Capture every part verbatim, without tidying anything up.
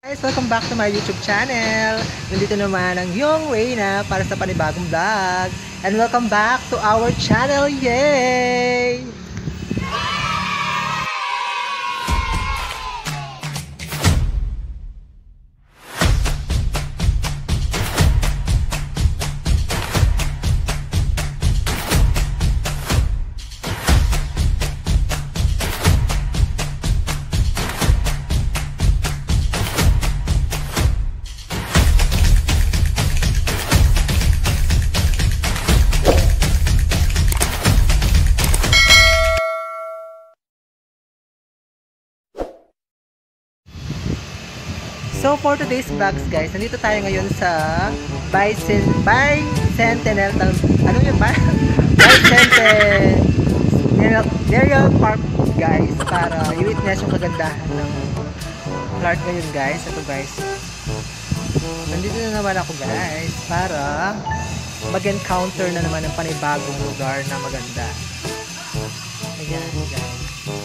Guys, welcome back to my YouTube channel. Nandito naman ang iyong Reyna para sa panibagong vlog. And welcome back to our channel. Yay! So for today's vlogs guys, nandito tayo ngayon sa Bicen Bicentennial ano yun ba? Bicentennial Park guys, para i-witness yung kagandahan ng Clark ngayon guys. Ito guys, nandito na naman ako guys para mag-encounter na naman ng panibagong lugar na maganda. Ayan guys.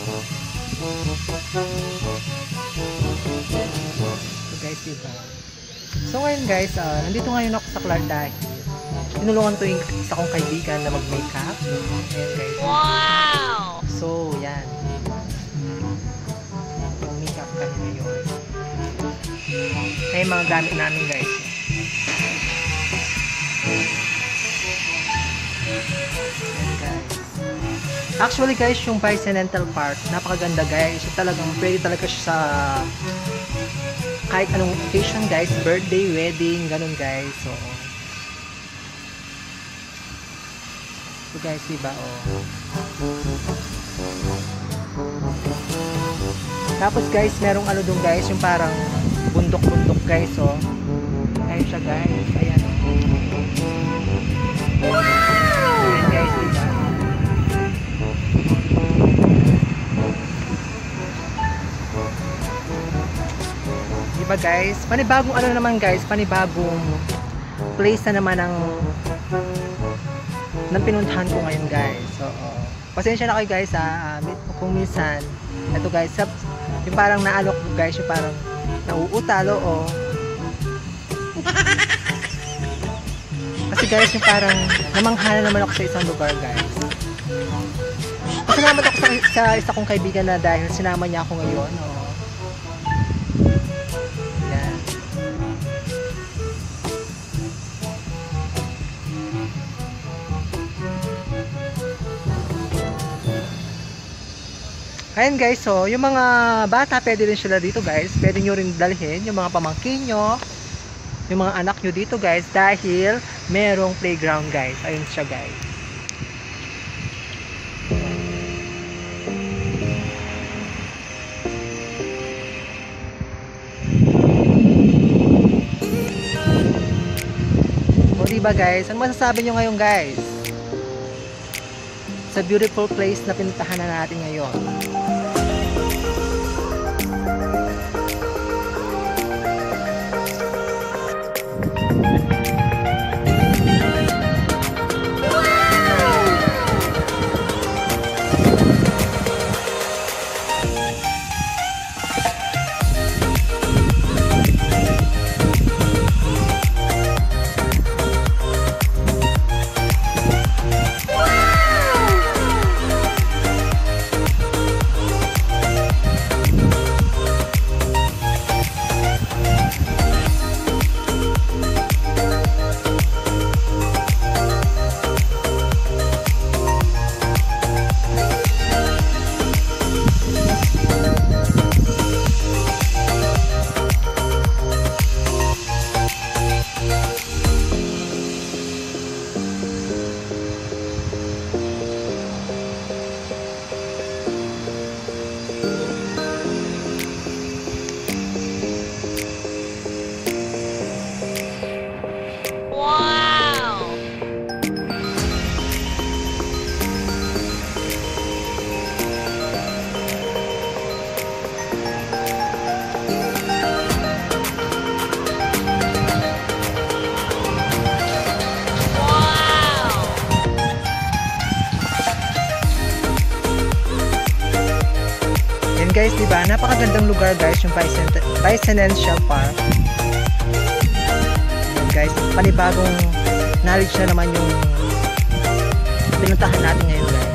Guys, diba? So ngayon guys, uh, nandito ngayon ako sa Clark dahil tinulungan ko yung isa kong kaibigan na mag-makeup. Ayan guys. Wow! So yan, mag-makeup kami ngayon. Ay mga gamit namin guys. Ayan guys. Actually guys, yung Bicentennial Park, napakaganda guys. So talagang pwede talaga siya sa kahit anong occasion guys, birthday, wedding, ganun guys. So, so guys, diba, oh. Tapos guys, merong ano dun guys, yung parang bundok-bundok guys, oh. Ayun siya guys, ayan. Ayan guys, diba. Diba guys, panibagong ano naman guys, panibagong place na naman ang ng pinuntahan ko ngayon guys. So, uh, pasensya na kayo guys ha, uh, kung minsan ito guys, yung parang naalok guys, yung parang nauutalo o oh. Kasi guys, yung parang namanghala naman ako sa isang lugar guys. Pasalamat ako sa, sa isa kong kaibigan na dahil sinama niya ako ngayon, oh. Ayan guys, so yung mga bata pwede rin sila dito guys, pwede nyo rin dalhin yung mga pamangkin nyo, yung mga anak nyo dito guys, dahil merong playground guys. Ayun siya guys. O diba guys, ano masasabi nyo ngayon guys sa beautiful place na pinuntahan na natin ngayon? guys, di ba? Napakagandang lugar guys, yung Bicentennial Park. Ayan, guys, panibagong knowledge na naman yung pinuntahan natin ngayon guys.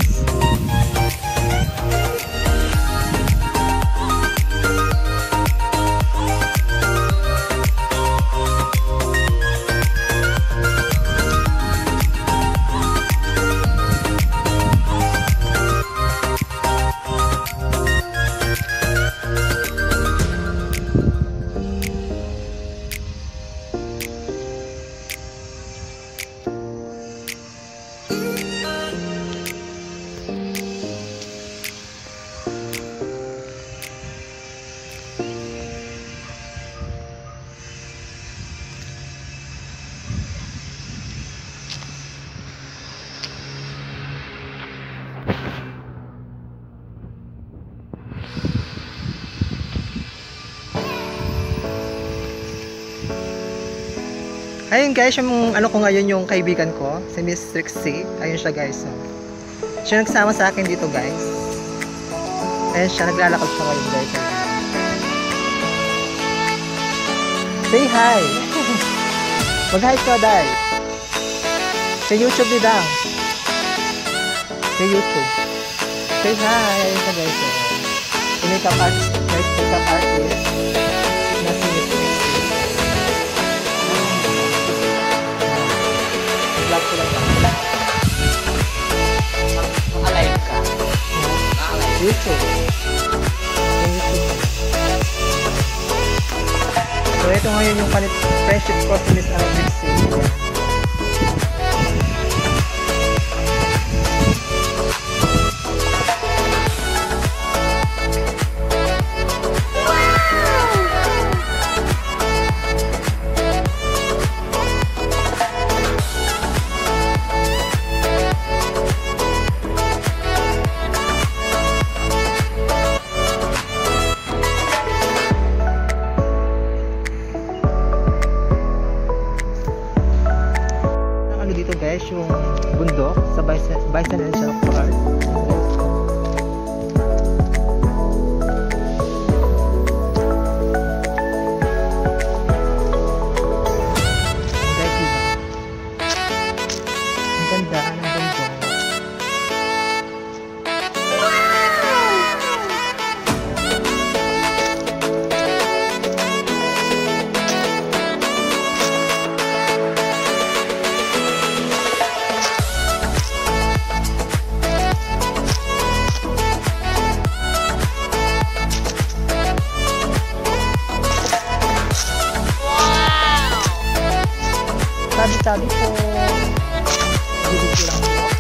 Ayun guys, yung ano ko ngayon yung kaibigan ko, si Miss Trixie. Ayun siya guys. So. Siya nagsama sa akin dito guys. Ayun siya, naglalakad siya ngayon guys. Say hi! Mag-hi ka, Day! Sa YouTube ni Dang. Sa YouTube. Say hi! Ayun siya guys. So. Si makeup artist, guys, makeup artist. Na si Miss Trixie. Vlog ko lang ba? Nakalive ka? Nakalive? YouTube. YouTube. So ito ngayon yung friendship ko si Miss Trixie. Dito guys yung bundok sa Bicentennial Park. Ang ganda ng bundok. Tabi-tabi po. Bibig ko lang po.